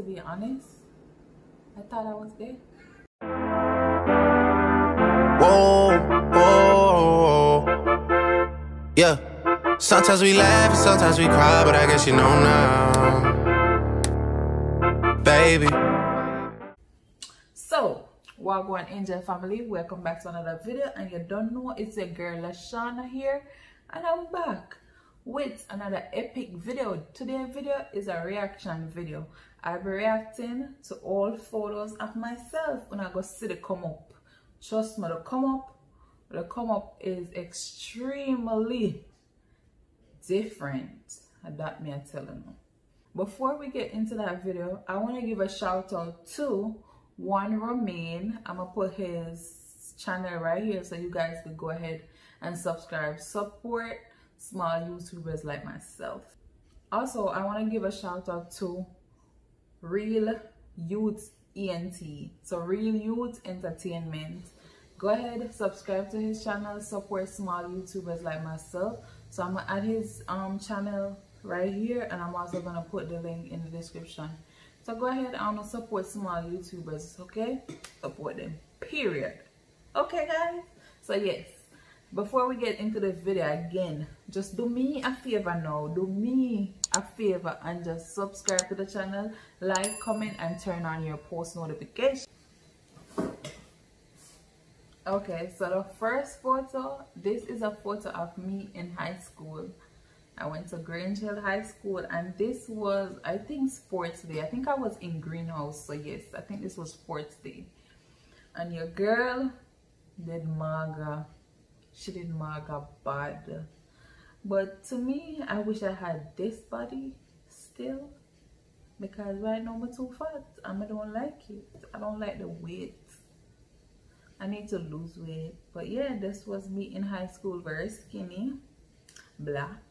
to be honest. I thought I was there. Whoa, whoa, yeah. Sometimes we laugh and sometimes we cry, but I guess you know now, baby. So, Wagwan Angel family, welcome back to another video. And you don't know, it's your girl Lashana here, and I'm back with another epic video. Today's video is a reaction video. I'll be reacting to all photos of myself when I go see the come up. Trust me, the come up is extremely different. That me I telling you. Before we get into that video, I want to give a shout out to One Romain. I'm gonna put his channel right here so you guys can go ahead and subscribe. Support small YouTubers like myself. Also, I want to give a shout out to Real Youth ENT. So Real Youth Entertainment. Go ahead, subscribe to his channel, support small YouTubers like myself. So I'm gonna add his channel right here, and I'm also gonna put the link in the description. So go ahead and support small YouTubers, okay? Support them, period. Okay, guys? So yes, before we get into the video again, just do me a favor now. Do me a favor and just subscribe to the channel, like, comment, and turn on your post notifications. Okay, so the first photo, this is a photo of me in high school. I went to Grange Hill High School, and this was, I think, sports day. I think I was in greenhouse, so yes, I think this was sports day. And your girl did maga. She did maga bad. But to me, I wish I had this body still, because right now I'm too fat and I don't like it. I don't like the weight. I need to lose weight. But yeah, this was me in high school, very skinny, black.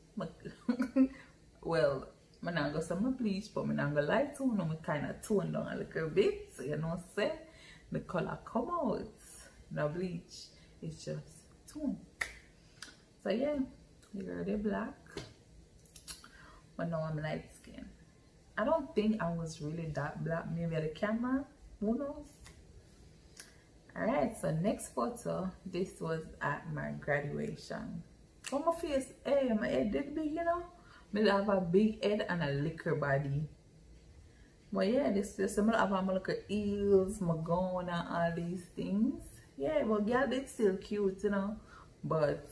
Well, I'm not going to say my bleach, but I'm not going to lie to you. I'm kind of toned down a little bit. So you know what I'm saying? The color come out. No bleach. It's just tone. So yeah, you're already black. But now I'm light skin. I don't think I was really that black. Maybe at the camera. Who knows? Alright, so next photo. This was at my graduation. On my face, hey, my head did big, you know. I have a big head and a liquor body. But yeah, this is some of my little heels, my gown, and all these things. Yeah, but girl, it's still cute, you know. But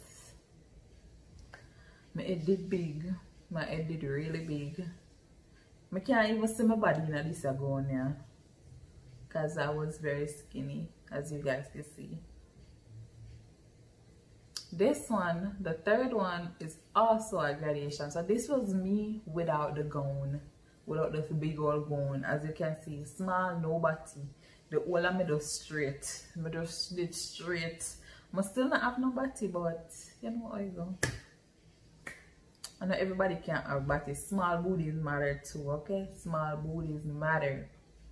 my head did big. My head did really big. I can't even see my body in this gown, yeah. Because I was very skinny, as you guys can see. This one, the third one, is also a graduation. So this was me without the gown, without this big old gown. As you can see, small, no body. The whole of me does straight. I just did straight. I still not have no body, but you know how you go. I know everybody can't have body. Small booties matter too, okay? Small booties matter.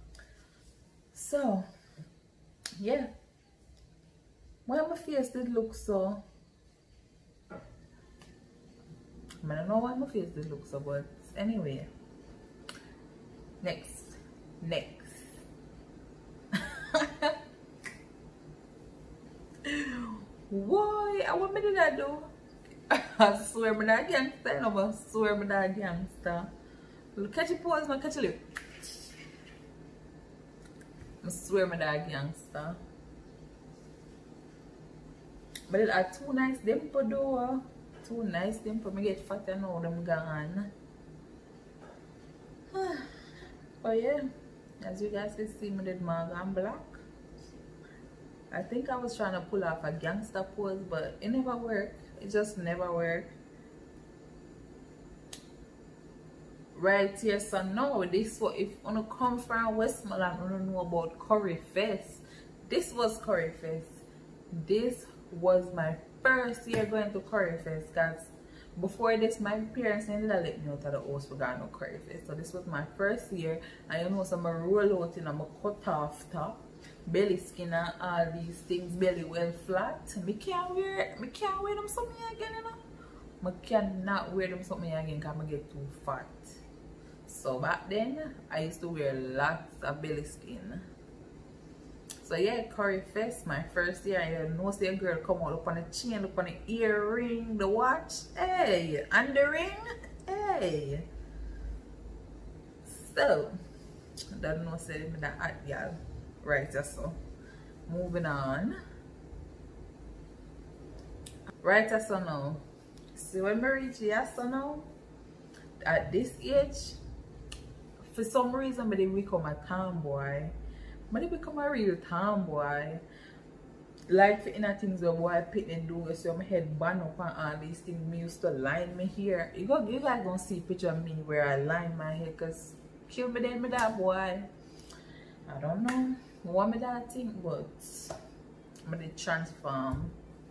So, yeah. Why my face did look so... I don't know why my face did look so, but anyway. Next. Why? What did I do? I swear I'm not a gangster. I swear I'm not a gangster. Catch your pose, no catch your lip. I swear I'm not a gangster. But it are too nice dimple though. Too nice dimple. I get fat and all them gone. But yeah, as you guys can see, I did maga and black. I think I was trying to pull off a gangster pose, but it never worked. It just never worked. Right here, so now this was, if you come from Westmoreland, you don't know about Curry Fest. This was Curry Fest. This was my first year going to Curry Fest, because before this my parents didn't let me out of the house for going to Curry Fest. So this was my first year, and you know, so I roll out in a cut off top, belly skin and all these things, belly well flat. I can't wear them something again, you know. I cannot wear them something again because I get too fat. So back then, I used to wear lots of belly skin. So yeah, Curry Fest, my first year, I know see a girl come out up on the chain, up on the earring, the watch, hey, and the ring, hey. So, I don't know say me that hot girl, right? So, moving on. Right, so now, see when I reach here, so now, at this age, for some reason, I didn't become a tomboy. I didn't become a real tomboy. Like for inner things where boy pick and do, so my head band up and all these things. Me used to line my hair. You guys gonna see a picture of me where I line my hair, cause kill me then me that boy. I don't know what me that thing, but I'm gonna transform.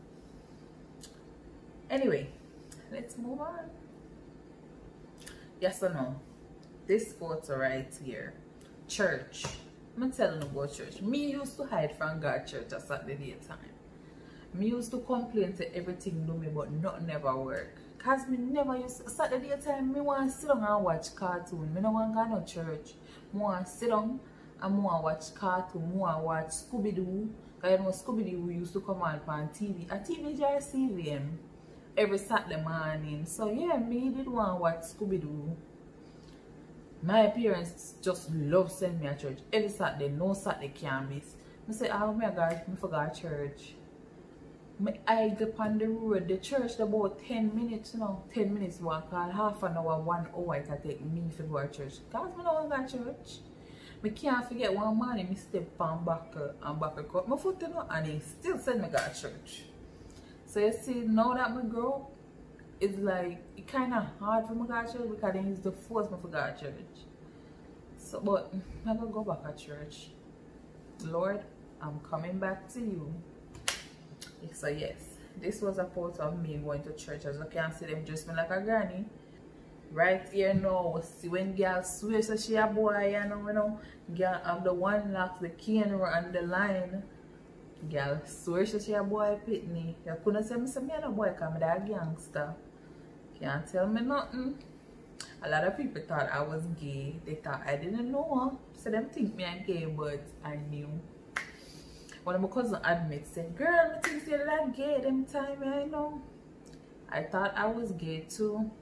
Anyway, let's move on. Yes or no? This photo right here, church. I'm telling you about church. Me used to hide from God church at Saturday time. Me used to complain to everything do me, but nothing never work. Cause me never used to, Saturday time, me want to sit down and watch cartoon. Me no want to go no church. Me want to sit down and me want to watch cartoon. Me want to watch Scooby-Doo. Cause you know Scooby-Doo used to come on TV. At TVJ CVM every Saturday morning. So yeah, me did want to watch Scooby-Doo. My parents just love sending me to church every Saturday. No Saturday can miss. I say, oh my gosh, I forgot church. I go on the road, the church about 10 minutes, you know, 10 minutes walk, half an hour, 1 hour it can take me to go to church. Because I don't go to church. I can't forget one morning I step on back and cut my foot, you know, and he still send me to go to church. So you see, now that I grow up, it's like, it's kind of hard for me to go to church because they used to force me to go to church. So, but I'm going to go back to church. Lord, I'm coming back to you. So yes, this was a photo of me going to church. As you can see, them dressed me like a granny. Right here now, see when girl swears that she a boy, you know, girl have the one lock, the cane and the line. Girl swears that she a boy pitney. You couldn't say me a boy because I'm a gangster. Can't tell me nothing. A lot of people thought I was gay. They thought I didn't know. So them think me I'm gay, but I knew. One of my cousins admits, said, girl, I think you're that gay them time, I know. I thought I was gay too.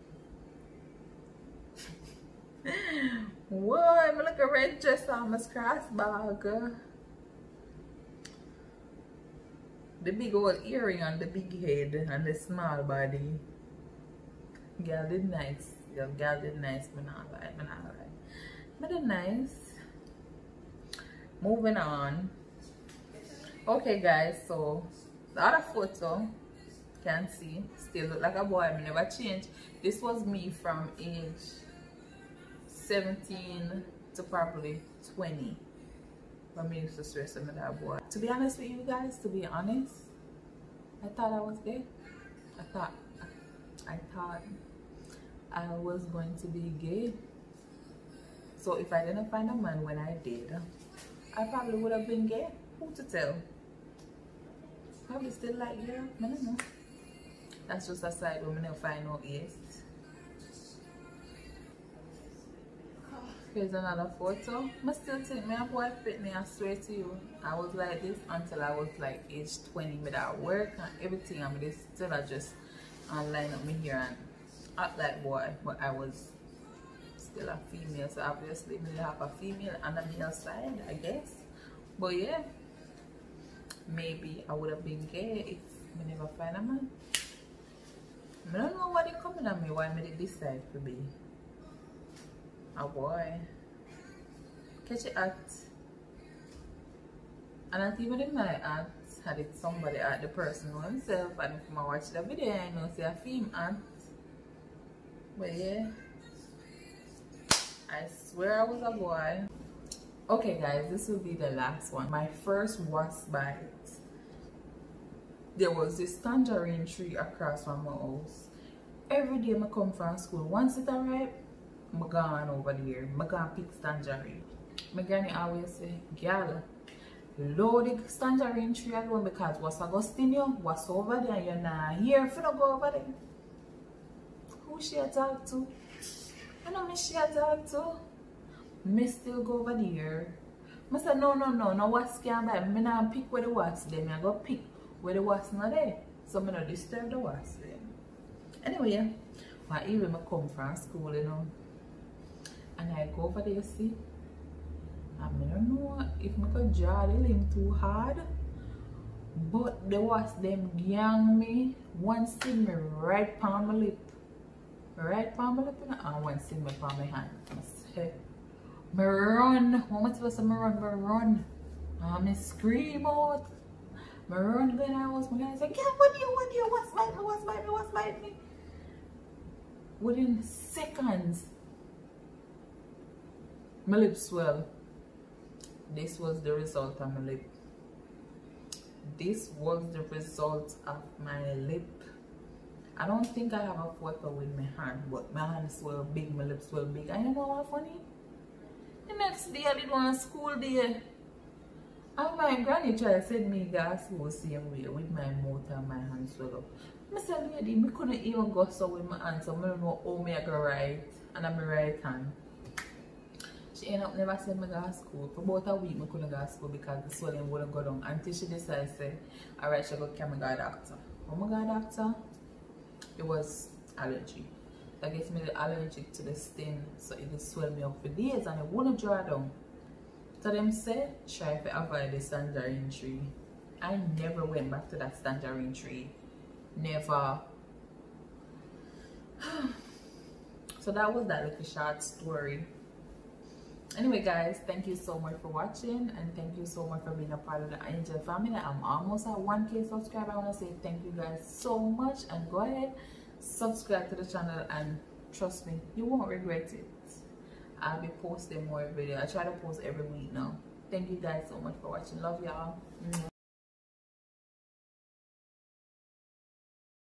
Whoa, I'm like a red dress on my cross bag. The big old earring on the big head and the small body. Girl did nice. Girl did nice, but not right. But did nice. Moving on. Okay guys, so the other photo you can see still look like a boy. I never changed. This was me from age 17 to probably 20 when me used to stress with that boy. To be honest with you guys, to be honest, I thought I was gay. I thought I was going to be gay. So if I didn't find a man when I did, I probably would have been gay. Who to tell? Probably still like girl. I don't know. That's just a side where I never find out yet. Here's another photo. I still think me a boy fit me, I swear to you. I was like this until I was like age 20 without work and everything. I mean, still I just line up me here and act like boy, but I was still a female, so obviously me have a female and a male side, I guess. But yeah, maybe I would have been gay if I never find a man. I don't know what is coming at me, why I did decide to be a boy. Catch it at, and not even in my aunt had it somebody at the person himself, and if I watch the video I know say a female aunt. But yeah, I swear I was a boy. Okay guys, this will be the last one. My first wasp bite. There was this tangerine tree across from my house. Every day I come from school, once it arrived, I'm gone over there. I'm gonna pick tangerine. My granny always say, girl, load the tangerine tree alone because what's Agostinho, what's over there, you're not here if you don't go over there. Who she talk to? I know me share dog too. Me still go over there. I said, no, wasp can't buy. Me not pick where the wasp them. I go pick where the wasp not there. So I don't disturb the wasp them. Anyway, but even I come from school, you know. And I go over there, see. And I don't know if I could draw the link too hard. But the wasp them gang me. One sting me right palm my lip. Right palm my lip, and one sting me palm my hand. I say, I run. What am I supposed to run? I scream out. I run when I was my guy say, yeah, what do you, what's bite me? Within seconds, my lip swell. This was the result of my lip. This was the result of my lip. I don't think I have a photo with my hand, but my hand swell big, my lips swell big. And you know what funny? The next day I did one school day. And my granny tried to send me to school the same way with my mouth and my hand swell up. I said, lady, I couldn't even go so with my hand, so I don't know how I go right and I'm my right hand. She ended up never send me to school. For about a week I couldn't go to school because the swelling wouldn't go down until she decided to say, alright, she go carry me to a doctor. When I got a doctor, it was allergy. I guess me allergic to the skin, so it would swell me up for days and it wouldn't dry down. So them said, try to avoid the tangerine tree. I never went back to that tangerine tree. Never. So that was that little short story. Anyway guys, thank you so much for watching and thank you so much for being a part of the Angel family. I'm almost at 1K subscribers. I want to say thank you guys so much and go ahead, subscribe to the channel and trust me, you won't regret it. I'll be posting more videos. I try to post every week now. Thank you guys so much for watching. Love y'all.